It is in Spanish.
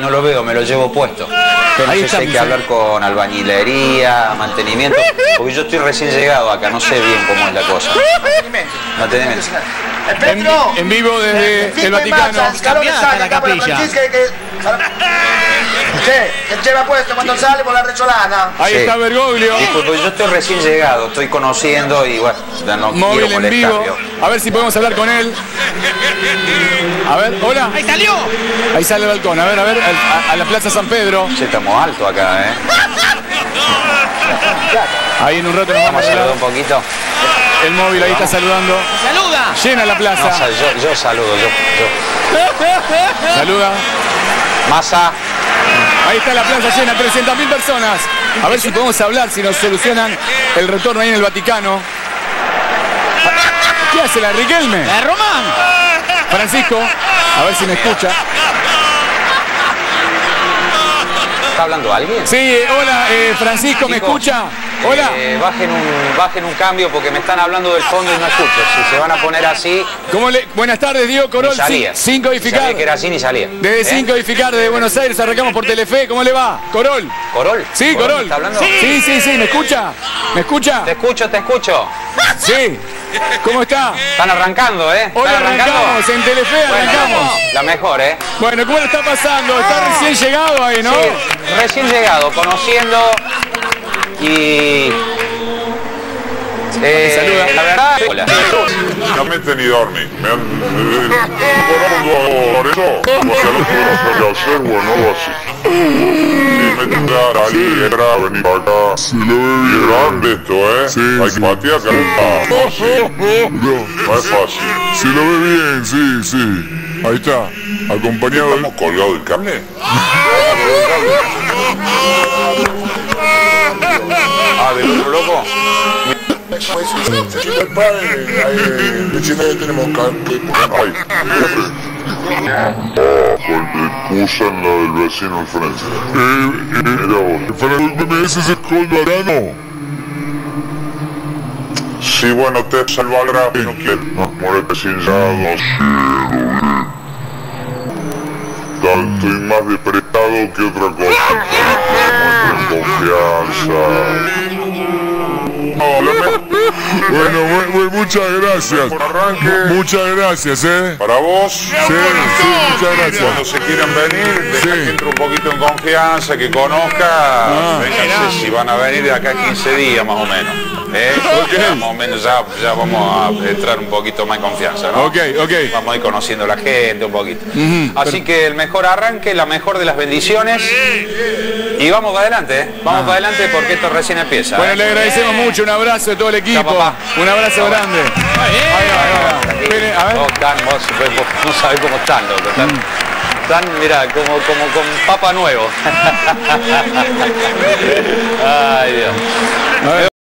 No lo veo, me lo llevo puesto. No sé si hay que hablar con albañilería, mantenimiento, porque yo estoy recién llegado acá, no sé bien cómo es la cosa. Mantenimiento. En vivo desde el Vaticano. Cambiata la capilla. Che, lleva puesto cuando sale por la recholana. Ahí está Bergoglio. Pues yo estoy recién llegado, estoy conociendo y bueno, no móvil quiero en vivo. molestar. A ver si podemos hablar con él. A ver, hola. ¡Ahí salió! Ahí sale el balcón. A ver, a la Plaza San Pedro. Sí, estamos alto acá, ¿eh? Ahí en un rato nos vamos a saludar un poquito. El móvil ahí está saludando. ¡Saluda! Llena la plaza. No, yo saludo, yo. Saluda. Massa. Ahí está la plaza llena, 300.000 personas. A ver si podemos hablar, si nos solucionan el retorno ahí en el Vaticano. ¿Qué hace la Riquelme? ¡La de Román! Francisco, a ver si me escucha. ¿Está hablando alguien? Sí, hola, Francisco, ¿me escucha? Hola. Bajen un cambio porque me están hablando del fondo y no escucho. Si se van a poner así... Buenas tardes, Diego Corol, 5 Edificar. Sabía que era así ni salía. Desde 5 Edificar, desde Buenos Aires, arrancamos por Telefe. ¿Cómo le va? Corol. ¿Corol? Sí, Corol. ¿Está hablando? Sí, ¿me escucha? ¿Me escucha? Te escucho. Sí. ¿Cómo está? Están arrancando, ¿eh? Hoy arrancamos, en Telefe arrancamos. La mejor, ¿eh? Bueno, ¿cómo le está pasando? Está recién llegado ahí, ¿no? Sí, recién llegado, conociendo y... saluda. La verdad... Hola. Realmente ni dormí. Me han... por eso, porque no puedo hacer, bueno, así. Si me tendrá salir, venir para acá. Se lo ve bien. Grande esto, ¿eh? Sí, hay que patear que no es fácil. No es fácil. Se lo ve bien, sí. Ahí está, acompañado de... ¿Estamos colgados del cable? Ah, ¿del otro loco? El padre, ahí tenemos cable. Ay, excusan la del vecino al frente. Mira vos. ¿Ese es el Colvarano? Sí, bueno, te salvará, no quiero. Morete sin llados. Estoy más depredado que otra cosa. Muestren confianza. Bueno, muchas gracias. Por arranque. Muchas gracias, Para vos. Sí, muchas gracias. Cuando se quieran venir, deja que entre un poquito en confianza, que conozca. Vénganse, si van a venir de acá a 15 días más o menos. Okay. Más o menos ya vamos a entrar un poquito más en confianza, ¿no? Ok. Vamos a ir conociendo a la gente un poquito. Así que el mejor arranque, la mejor de las bendiciones. Y vamos para adelante, Vamos para adelante porque esto recién empieza. Bueno, le agradecemos mucho, un abrazo de todo el equipo. Chao, papá. Un abrazo grande. Ahí va. A ver. Vos no sabés cómo están, loco. Están, mirá, como con papa nuevo. Ay, Dios.